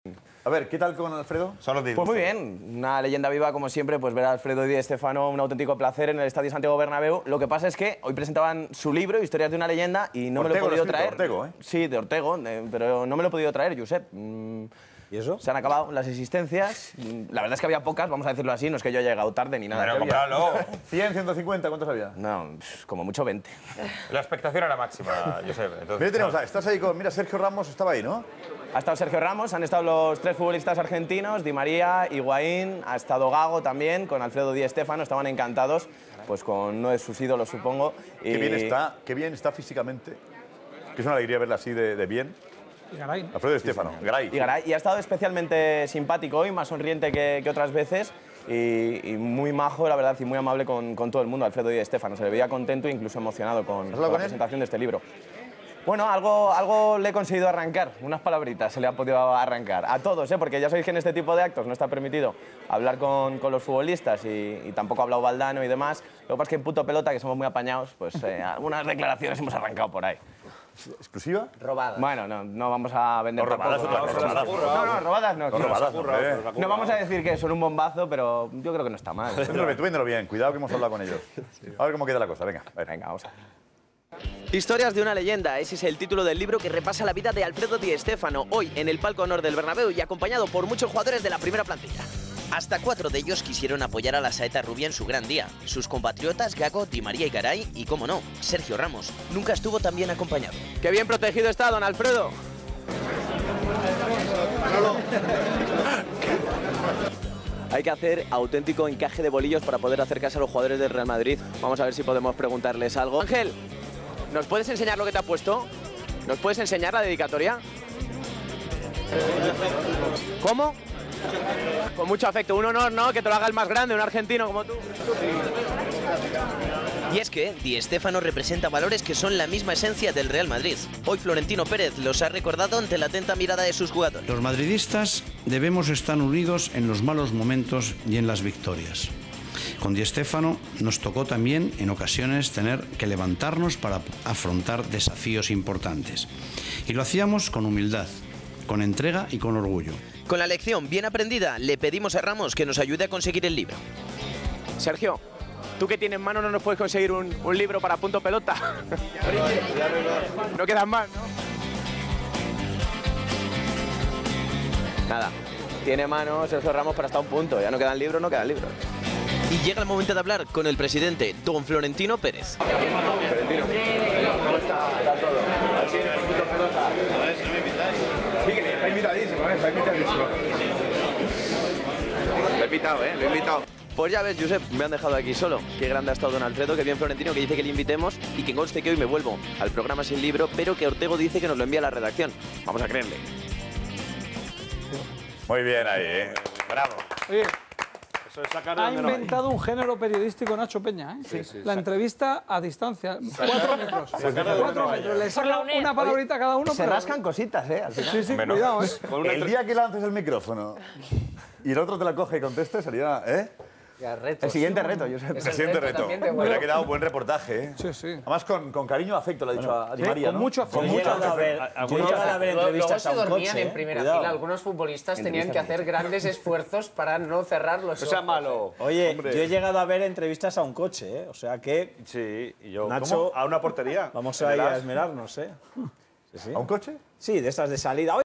A ver, ¿qué tal con Alfredo? Solo Pues muy bien, una leyenda viva como siempre, pues ver a Alfredo Di Stéfano, un auténtico placer en el Estadio Santiago Bernabéu. Lo que pasa es que hoy presentaban su libro, Historias de una leyenda, y no me lo he podido traer. Ortego, ¿eh? Sí, de Ortego, pero no me lo he podido traer, Josep. ¿Y eso? Se han acabado las existencias. La verdad es que había pocas, vamos a decirlo así, no es que yo haya llegado tarde ni nada. Pero que había. cómpralo. 100, 150, ¿cuántos había? No, como mucho 20. La expectación era máxima, Josep. Entonces, Mira, tenemos, estás ahí con... Mira, Sergio Ramos estaba ahí, ¿no? Ha estado Sergio Ramos, han estado los tres futbolistas argentinos, Di María, Higuaín, ha estado Gago también, con Alfredo Di Stéfano, estaban encantados, pues con uno de sus ídolos, supongo. Y... Qué bien está físicamente. Que es una alegría verla así de bien. Garay. Alfredo Di Stéfano, Garay. Y ha estado especialmente simpático hoy, más sonriente que otras veces, y muy majo, la verdad, y muy amable con todo el mundo, Alfredo Di Stéfano. Se le veía contento e incluso emocionado con la presentación de este libro. Bueno, algo le he conseguido arrancar, unas palabritas se le ha podido arrancar. A todos, porque ya sabéis que en este tipo de actos no está permitido hablar con los futbolistas y tampoco ha hablado Valdano y demás. Lo que pasa es que en Punto Pelota, que somos muy apañados, pues algunas declaraciones hemos arrancado por ahí. ¿Exclusiva? Robadas. Bueno, no vamos a vender No, robadas tampoco. otra cosa. No, robadas no. No, robadas, No vamos a decir que son un bombazo, pero yo creo que no está mal. Tú véndelo bien, cuidado que hemos hablado con ellos. A ver cómo queda la cosa, venga. Venga, vamos a ver. Historias de una leyenda, ese es el título del libro que repasa la vida de Alfredo Di Stéfano, hoy en el palco honor del Bernabéu y acompañado por muchos jugadores de la primera plantilla. Hasta 4 de ellos quisieron apoyar a la saeta rubia en su gran día. Sus compatriotas Gago, Di María y Garay, y cómo no, Sergio Ramos, nunca estuvo tan bien acompañado. ¡Qué bien protegido está, don Alfredo! Hay que hacer auténtico encaje de bolillos para poder acercarse a los jugadores del Real Madrid. Vamos a ver si podemos preguntarles algo. Ángel, ¿nos puedes enseñar lo que te ha puesto? ¿Nos puedes enseñar la dedicatoria? ¿Cómo? Con mucho afecto. Un honor, ¿no? Que te lo haga el más grande, un argentino como tú. Y es que Di Stéfano representa valores que son la misma esencia del Real Madrid. Hoy Florentino Pérez los ha recordado ante la atenta mirada de sus jugadores. Los madridistas debemos estar unidos en los malos momentos y en las victorias. Con Di Stéfano nos tocó también en ocasiones tener que levantarnos para afrontar desafíos importantes. Y lo hacíamos con humildad, con entrega y con orgullo. Con la lección bien aprendida, le pedimos a Ramos que nos ayude a conseguir el libro. Sergio, tú que tienes mano no nos puedes conseguir un libro para Punto Pelota. No quedan más, ¿no? Nada, tiene mano Sergio Ramos para hasta un punto. Ya no quedan libros, no quedan libros. Y llega el momento de hablar con el presidente, don Florentino Pérez. Florentino, ¿cómo está todo? Así en el Punto Pelota. Sí, que está invitadísimo, está invitadísimo. Lo he invitado, lo he invitado. Pues ya ves, Josep, me han dejado aquí solo. Qué grande ha estado don Alfredo, qué bien Florentino, que dice que le invitemos y que conste que hoy me vuelvo al programa sin libro, pero que Ortego dice que nos lo envía a la redacción. Vamos a creerle. Muy bien ahí, Bravo. Oye, ha inventado un género periodístico Nacho Peña, La entrevista a distancia, 4 metros. 4 metros, le saca una palabrita a cada uno. Se rascan cositas, al final. Sí, cuidado, El día que lances el micrófono y el otro te la coge y conteste sería, El siguiente reto, Josep. El siguiente reto. Me ha quedado un buen reportaje, Sí. Además con cariño afecto, lo ha dicho a Di María, con ¿no? mucho afecto. Yo he llegado a ver entrevistas a un coche. Dormían en primera fila. Algunos futbolistas tenían que hacer grandes esfuerzos para no cerrar los ojos. No sea malo. Oye, yo he llegado a ver entrevistas a un coche, O sea que... Sí, y yo... Nacho, ¿A una portería? vamos a ir a esmerarnos, ¿A un coche? Sí, de esas de salida.